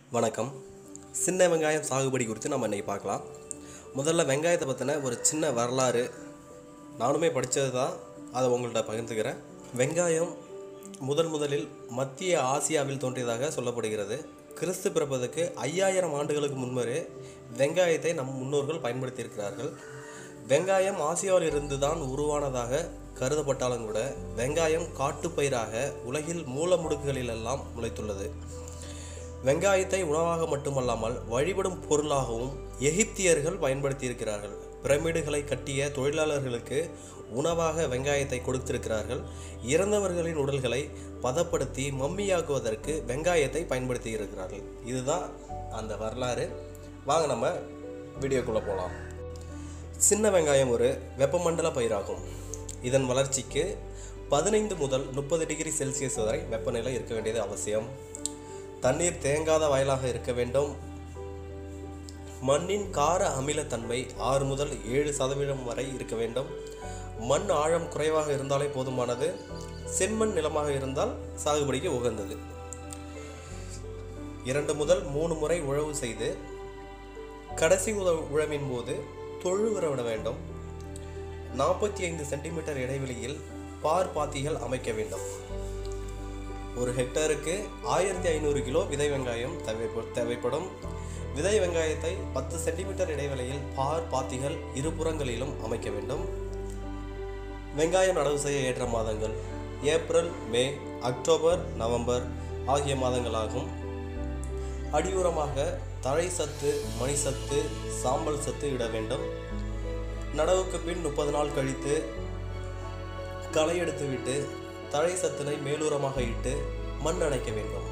வணக்கம். சின்ன வெங்காயம் சாகுபடி குறித்து நம்ம இன்றைக்கி பார்க்கலாம். முதல்ல வெங்காயத்தை பற்றின ஒரு சின்ன வரலாறு நானுமே படித்தது தான், அதை உங்கள்கிட்ட பகிர்ந்துக்கிறேன். வெங்காயம் முதலில் மத்திய ஆசியாவில் தோன்றியதாக சொல்லப்படுகிறது. கிறிஸ்து பிறப்பதற்கு 5000 ஆண்டுகளுக்கு முன்பரே வெங்காயத்தை நம் முன்னோர்கள் பயன்படுத்தியிருக்கிறார்கள். வெங்காயம் ஆசியாவில் இருந்து தான் உருவானதாக கருதப்பட்டாலும் கூட வெங்காயம் காட்டுப்பயிராக உலகில் மூல முடுக்குகளிலெல்லாம் முளைத்துள்ளது. வெங்காயத்தை உணவாக மட்டுமல்லாமல் வழிபடும் பொருளாகவும் எகிப்தியர்கள் பயன்படுத்தியிருக்கிறார்கள். பிரமிடுகளை கட்டிய தொழிலாளர்களுக்கு உணவாக வெங்காயத்தை கொடுத்திருக்கிறார்கள். இறந்தவர்களின் உடல்களை பதப்படுத்தி மம்மியாக்குவதற்கு வெங்காயத்தை பயன்படுத்தி இருக்கிறார்கள். இதுதான் அந்த வரலாறு. வாங்க நம்ம வீடியோக்குள்ளே போகலாம். சின்ன வெங்காயம் ஒரு வெப்பமண்டல பயிராகும். இதன் வளர்ச்சிக்கு 15 முதல் 30 டிகிரி செல்சியஸ் வரை வெப்பநிலை இருக்க வேண்டியது அவசியம். தண்ணீர் தேங்காத வயலாக இருக்க வேண்டும். மண்ணின் கார அமிலத்தன்மை 6 முதல் 7% வரை இருக்க வேண்டும். மண் ஆழம் குறைவாக இருந்தாலே போதுமானது. செம்மண் நிலமாக இருந்தால் சாகுபடிக்கு உகந்தது. 2 முதல் 3 முறை உழவு செய்து கடைசி உழவின் போது தொழு உறவிட வேண்டும். 45 சென்டிமீட்டர் இடைவெளியில் பார் பாத்திகள் அமைக்க வேண்டும். ஒரு ஹெக்டருக்கு 1500 கிலோ விதை வெங்காயம் தேவைப்படும். விதை வெங்காயத்தை 10 சென்டிமீட்டர் இடைவெளியில் பார் பாத்திகள் இருபுறங்களிலும் அமைக்க வேண்டும். வெங்காயம் நடவு செய்ய ஏற்ற மாதங்கள் ஏப்ரல், மே, அக்டோபர், நவம்பர் ஆகிய மாதங்களாகும். அடியுரமாக தழை சத்து, மணி சத்து, சாம்பல் சத்து இட வேண்டும். நடவுக்கு பின் 30 நாள் கழித்து களை எடுத்துவிட்டு தழை சத்தினை மேலூரமாக இட்டு மண் அணைக்க வேண்டும்.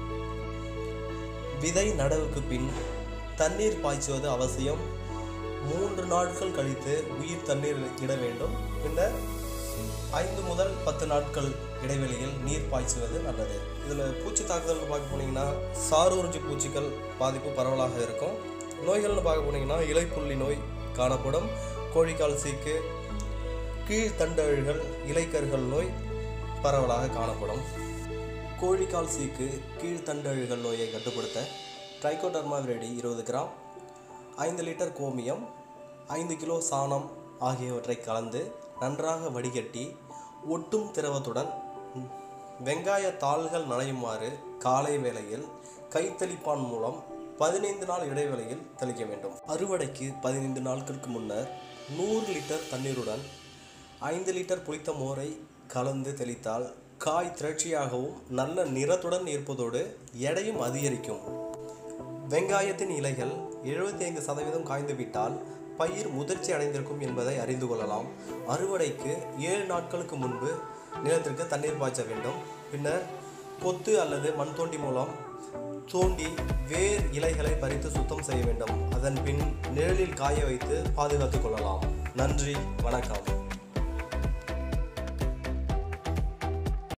விதை நடவுக்கு பின் தண்ணீர் பாய்ச்சுவது அவசியம். 3 நாட்கள் கழித்து உயிர் தண்ணீர் இட வேண்டும். பின்னர் 5 முதல் 10 நாட்கள் இடைவெளியில் நீர் பாய்ச்சுவது நல்லது. இதில் பூச்சி தாக்குதல்னு பார்க்க போனீங்கன்னா சாரூர்ஜி பூச்சிகள் பாதிப்பு பரவலாக இருக்கும். நோய்கள்னு பார்க்க போனீங்கன்னா இலைப்புள்ளி நோய் காணப்படும். கோழிக்கால் சீக்கு, கீழ்த்தண்டழுகல், இலைக்கருகள் நோய் பரவலாக காணப்படும். கோழிக்கால் சீக்கு, கீழ்த்தண்டழுகல் நோயை கட்டுப்படுத்த ட்ரைகோடர்மா விரிடி 20 கிராம், 5 லிட்டர் கோமியம், 5 கிலோ சாணம் ஆகியவற்றை கலந்து நன்றாக வடிகட்டி ஒட்டும் திரவத்துடன் வெங்காய தாள்கள் நனையுமாறு காலை வேளையில் கைத்தளிப்பான் மூலம் 15 நாள் இடைவெளியில் தெளிக்க வேண்டும். அறுவடைக்கு 15 நாட்களுக்கு முன்னர் 100 லிட்டர் தண்ணீருடன் 5 லிட்டர் புளித்த மோரை கலந்து தெளித்தால் காய் திரட்சியாகவும் நல்ல நிறத்துடன் இருப்பதோடு எடையும் அதிகரிக்கும். வெங்காயத்தின் இலைகள் 75% காய்ந்துவிட்டால் பயிர் முதிர்ச்சி அடைந்திருக்கும் என்பதை அறிந்து கொள்ளலாம். அறுவடைக்கு 7 நாட்களுக்கு முன்பு நிலத்திற்கு தண்ணீர் பாய்ச்ச வேண்டும். பின்னர் கொத்து அல்லது மண் தோண்டி மூலம் தோண்டி வேர் இலைகளை பறித்து சுத்தம் செய்ய வேண்டும். அதன் பின் நிழலில் காய வைத்து பாதுகாத்துக் கொள்ளலாம். நன்றி, வணக்கம்.